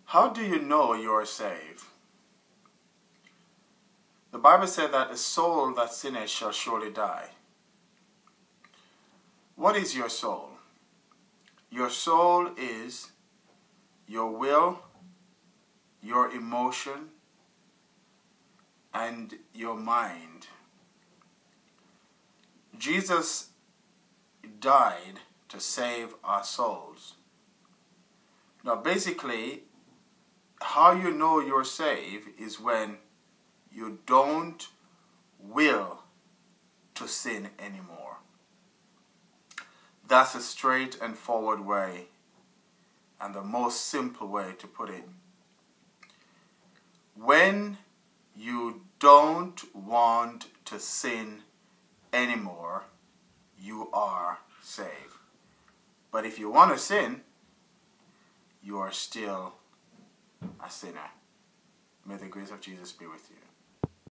How do you know you are saved? The Bible said that the soul that sinneth shall surely die. What is your soul? Your soul is your will, your emotion, and your mind. Jesus died to save our souls. Now basically, how you know you're saved is when you don't will to sin anymore. That's a straight and forward way and the most simple way to put it. When you don't want to sin anymore, you are saved. But if you want to sin, you are still a sinner. May the grace of Jesus be with you.